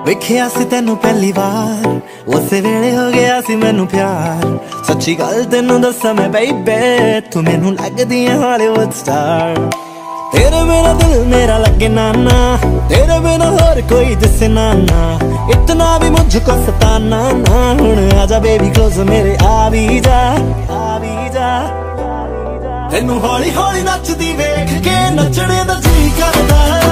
ਵੇਖਿਆ ਸੀ ਤੈਨੂੰ ਪਹਿਲੀ ਵਾਰ, ਉਸੇ ਵੇਲੇ ਹੋ ਗਿਆ ਸੀ ਮੈਨੂੰ ਪਿਆਰ। ਸੱਚੀ ਗੱਲ ਤੈਨੂੰ ਦੱਸਾਂ ਮੈਂ ਬੇਬੇ, ਤੂੰ ਮੈਨੂੰ ਲੱਗਦੀ ਐ ਹਾਲੀਵੁੱਡ ਸਟਾਰ। तेरे बिना दिल मेरा लगे नाना, तेरे बिना और कोई दिसे नाना, इतना भी मुझको सताना ना। हुण आजा बेबी क्लोज मेरे आ भी जा, आ भी जा। तेनू हौली हौली नचदी वेख के नचने दा जी करदा।